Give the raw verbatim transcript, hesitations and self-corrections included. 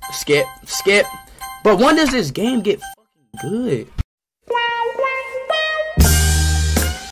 Skip, skip. But when does this game get fucking good?